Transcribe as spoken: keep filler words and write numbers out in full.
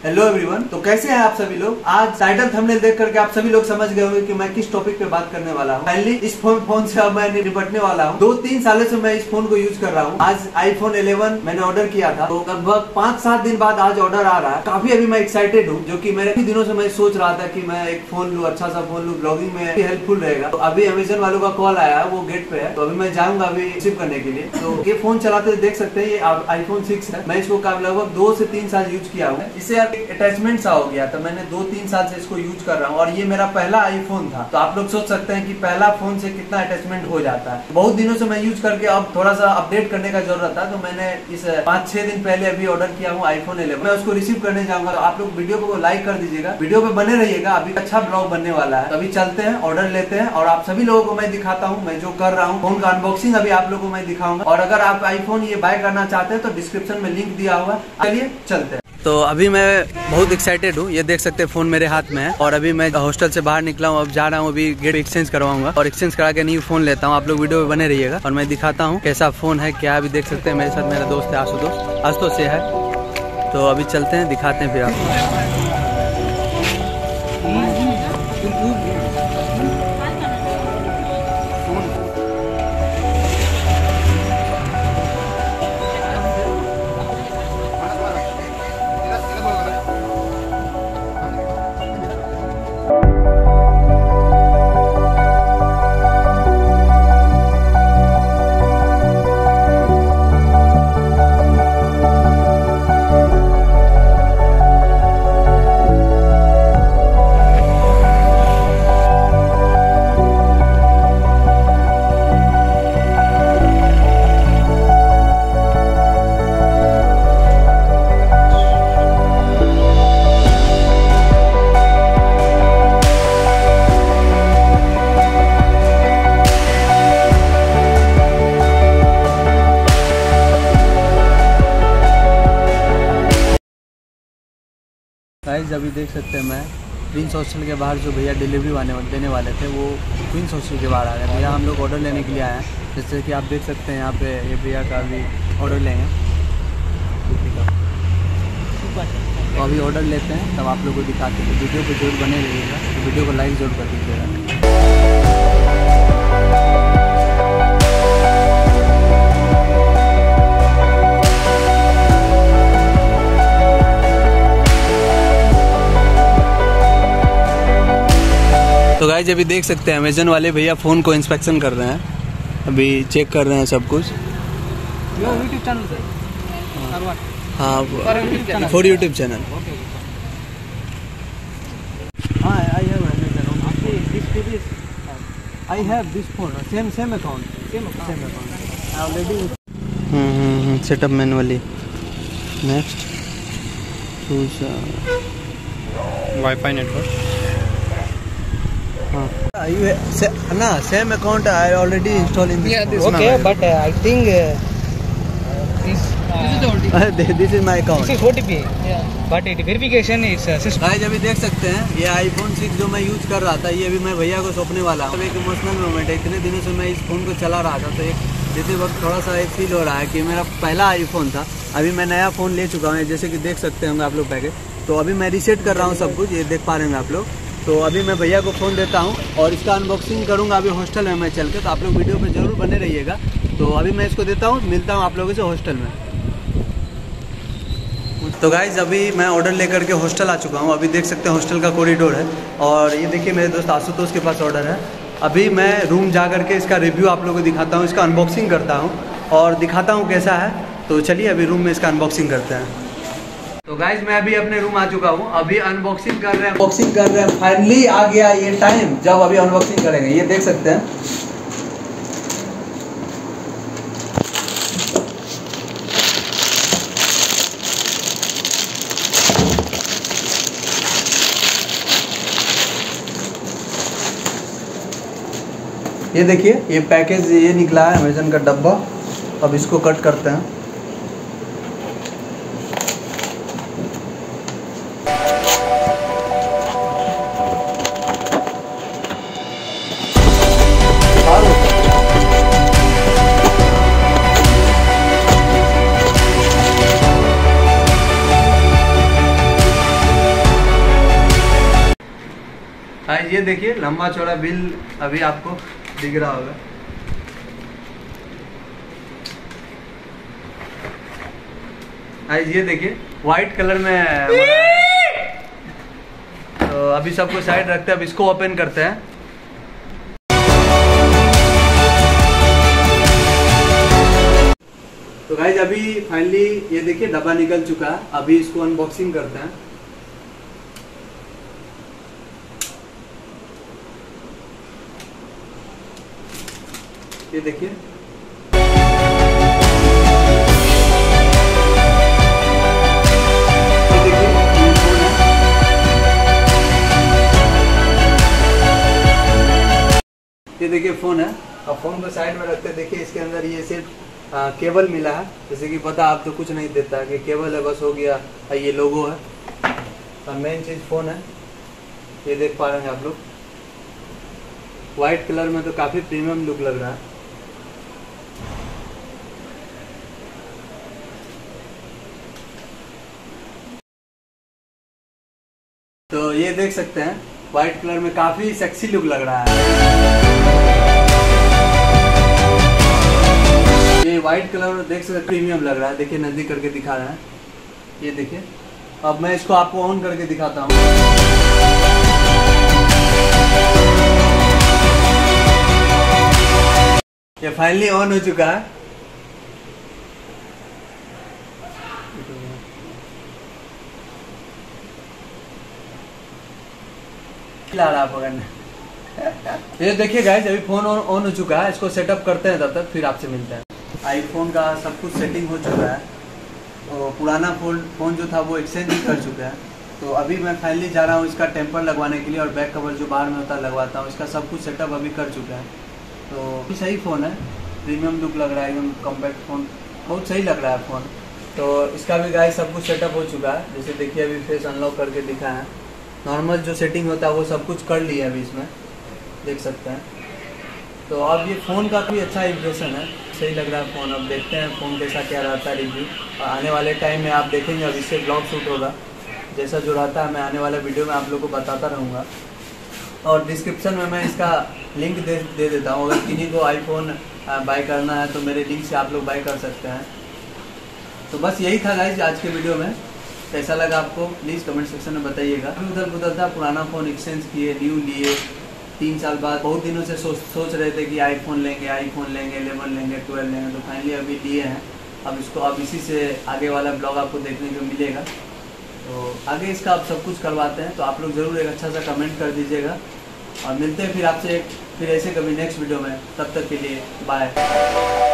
Hello everyone. तो कैसे हैं आप सभी लोग। आज टाइटल थंबनेल देख करके आप सभी लोग समझ गए होंगे कि मैं किस टॉपिक पे बात करने वाला हूँ। फाइनली इस फोन फोन से अब मैं निपटने वाला हूँ। दो तीन सालों से मैं इस फोन को यूज कर रहा हूँ। आज आईफोन इलेवन मैंने ऑर्डर किया था, तो लगभग पाँच सात दिन बाद आज ऑर्डर आ रहा है। काफी अभी मैं एक्साइटेड हूँ, जो की मेरे काफी दिनों से मैं सोच रहा था कि मैं एक फोन लूँ, अच्छा सा फोन लूँ, ब्लॉगिंग में हेल्पफुल रहेगा। तो अभी अमेजन वालों का कॉल आया है, वो गेट पे है, तो अभी मैं जाऊंगा अभी रिसीव करने के लिए। तो ये फोन चलाते देख सकते हैं, ये आईफोन सिक्स है। मैं इसको लगभग दो से तीन साल यूज किया हूँ। इससे अटैचमेंट सा हो गया था, मैंने दो तीन साल से इसको यूज कर रहा हूँ और ये मेरा पहला आईफोन था। तो आप लोग सोच सकते हैं कि पहला फोन से कितना अटैचमेंट हो जाता है। बहुत दिनों से मैं यूज करके अब थोड़ा सा अपडेट करने का जरूरत था, तो मैंने इस पाँच छह दिन पहले अभी ऑर्डर किया हूँ आईफोन इलेवन। मैं उसको रिसीव करने जाऊंगा, तो आप लोग वीडियो को लाइक कर दीजिएगा, वीडियो पे बने रहिएगा। अभी अच्छा ब्लॉग बनने वाला है। अभी चलते हैं, ऑर्डर लेते हैं और आप सभी लोगों को मैं दिखाता हूँ मैं जो कर रहा हूँ। फोन का अनबॉक्सिंग अभी आप लोगों को मैं दिखाऊंगा। और अगर आप आईफोन ये बाय करना चाहते हैं तो डिस्क्रिप्शन में लिंक दिया हुआ है। चलिए चलते हैं। तो अभी मैं बहुत एक्साइटेड हूँ। ये देख सकते हैं फोन मेरे हाथ में है और अभी मैं हॉस्टल से बाहर निकला हूँ। अब जा रहा हूँ, अभी गेट एक्सचेंज करवाऊंगा और एक्सचेंज करा के न्यू फोन लेता हूँ। आप लोग वीडियो में बने रहिएगा और मैं दिखाता हूँ कैसा फोन है क्या। अभी देख सकते हैं मेरे साथ मेरा दोस्त है आशुतोष, आशुतोष से है। तो अभी चलते हैं, दिखाते हैं फिर आपको। गाइस अभी देख सकते हैं मैं क्वींस हॉस्टल के बाहर जो भैया डिलीवरी आने देने वाले थे वो क्वींस हॉस्टल के बाहर आ गए। भैया हम लोग ऑर्डर लेने के लिए आए हैं। जैसे कि आप देख सकते हैं यहाँ पे ये भैया का भी ऑर्डर लेंगे। तो अभी ऑर्डर लेते हैं, तब आप लोग को दिखाते हैं। वीडियो को जरूर बने रहिएगा, तो वीडियो को लाइक जरूर कर दीजिएगा। तो गाइस अभी देख सकते हैं अमेजन वाले भैया फ़ोन को इंस्पेक्शन कर रहे हैं, अभी चेक कर रहे हैं सब कुछ। यूट्यूब चैनल हाँ, फॉर यूट्यूब चैनल। हाँ, I have I have this phone same same account same same account already. Hmm setup manually. Next choose wifi network. ना same account I already installed in this yeah, this phone. Okay, but uh, I think uh, this, uh, this is the O T P. this is my account. This is O T P. Yeah. But it verification is uh, system. Guys अभी देख सकते हैं ये iPhone six जो मैं use कर रहा था, ये अभी मैं भैया को सौंपने वाला हूँ। एक इमोशनल मोमेंट है। इतने दिनों से मैं इस फोन को चला रहा था, तो एक देते वक्त थोड़ा सा एक फील हो रहा है कि मेरा पहला आईफोन था। अभी मैं नया फ़ोन ले चुका हूँ, जैसे कि देख सकते होंगे आप लोग पैकेज। तो अभी मैं रीसेट कर रहा हूँ सब कुछ, ये देख पा रहे हैं आप लोग। तो अभी मैं भैया को फ़ोन देता हूँ और इसका अनबॉक्सिंग करूँगा अभी हॉस्टल में मैं चल के। तो आप लोग वीडियो पे जरूर बने रहिएगा। तो अभी मैं इसको देता हूँ, मिलता हूँ आप लोगों से हॉस्टल में। तो गाइज अभी मैं ऑर्डर लेकर के हॉस्टल आ चुका हूँ। अभी देख सकते हैं हॉस्टल का कॉरिडोर है और ये देखिए मेरे दोस्त आशुतोष के पास ऑर्डर है। अभी मैं रूम जा करके इसका रिव्यू आप लोगों को दिखाता हूँ, इसका अनबॉक्सिंग करता हूँ और दिखाता हूँ कैसा है। तो चलिए अभी रूम में इसका अनबॉक्सिंग करते हैं। तो गाइज मैं अभी अपने रूम आ चुका हूँ, अभी अनबॉक्सिंग कर रहे हैं अनबॉक्सिंग कर रहे हैं फाइनली आ गया ये टाइम जब अभी अनबॉक्सिंग करेंगे। ये देख सकते हैं ये देखिए ये पैकेज ये निकला है अमेजन का डब्बा। अब इसको कट करते हैं। गाइस ये देखिए लंबा चौड़ा बिल अभी आपको दिख रहा होगा। गाइस ये देखिए व्हाइट कलर में है। तो अभी सबको साइड रखते हैं, अब इसको ओपन करते हैं। तो गाइस अभी फाइनली ये देखिए डब्बा निकल चुका है, अभी इसको अनबॉक्सिंग करते हैं। ये देखिए ये देखिए फोन है, और फोन को साइड में रखते देखिए इसके अंदर ये सिर्फ आ, केबल मिला है। जैसे कि पता आप तो कुछ नहीं देता कि केबल है बस हो गया, ये लोगो है और मेन चीज फोन है। ये देख पा रहे हैं आप लोग, व्हाइट कलर में तो काफी प्रीमियम लुक लग रहा है। तो ये देख सकते हैं व्हाइट कलर में काफी सेक्सी लुक लग रहा है। ये व्हाइट कलर देख सकते प्रीमियम लग रहा है। देखिए नजदीक करके दिखा रहा है, ये देखिए। अब मैं इसको आपको ऑन करके दिखाता हूँ। ये फाइनली ऑन हो चुका है। ला रहा पकड़ने। ये देखिए गाइस अभी फोन ऑन हो चुका है, इसको सेटअप करते हैं, तब तक फिर आपसे मिलते हैं। आईफोन का सब कुछ सेटिंग हो चुका है, तो पुराना फोन फोन जो था वो एक्सचेंज भी कर चुका है। तो अभी मैं फाइनली जा रहा हूँ इसका टेम्पर लगवाने के लिए, और बैक कवर जो बाहर में होता है लगवाता हूँ। इसका सब कुछ सेटअप अभी कर चुका है। तो सही फ़ोन है, प्रीमियम लुक लग रहा है, एकदम कॉम्पैक्ट फ़ोन, बहुत सही लग रहा है फ़ोन। तो इसका भी गाइस सब कुछ सेटअप हो चुका है। जैसे देखिए अभी फेस अनलॉक करके दिखा है, नॉर्मल जो सेटिंग होता है वो सब कुछ कर लिया है अभी इसमें, देख सकते हैं। तो अब ये फ़ोन का भी अच्छा इम्प्रेशन है, सही लग रहा है फ़ोन। अब देखते हैं फ़ोन कैसा क्या रहता है रिव्यू, और आने वाले टाइम में आप देखेंगे अब इससे ब्लॉग शूट होगा। जैसा जो रहता है मैं आने वाले वीडियो में आप लोग को बताता रहूँगा, और डिस्क्रिप्शन में मैं इसका लिंक दे दे देता हूँ। अगर किन्हीं को आईफोन बाय करना है तो मेरे लिंक से आप लोग बाय कर सकते हैं। तो बस यही था गाइस आज के वीडियो में। कैसा लगा आपको प्लीज़ कमेंट सेक्शन में बताइएगा। उधर उधर था, पुराना फ़ोन एक्सचेंज किए, न्यू लिए, तीन साल बाद बहुत दिनों से सोच सोच रहे थे कि आईफोन लेंगे, आईफोन लेंगे, इलेवन लेंगे, ट्वेल्व लेंगे, तो फाइनली अभी लिए हैं। अब इसको अब इसी से आगे वाला ब्लॉग आपको देखने को मिलेगा। तो आगे इसका आप सब कुछ करवाते हैं, तो आप लोग ज़रूर एक अच्छा सा कमेंट कर दीजिएगा, और मिलते हैं फिर आपसे फिर ऐसे कभी नेक्स्ट वीडियो में। तब तक के लिए बाय।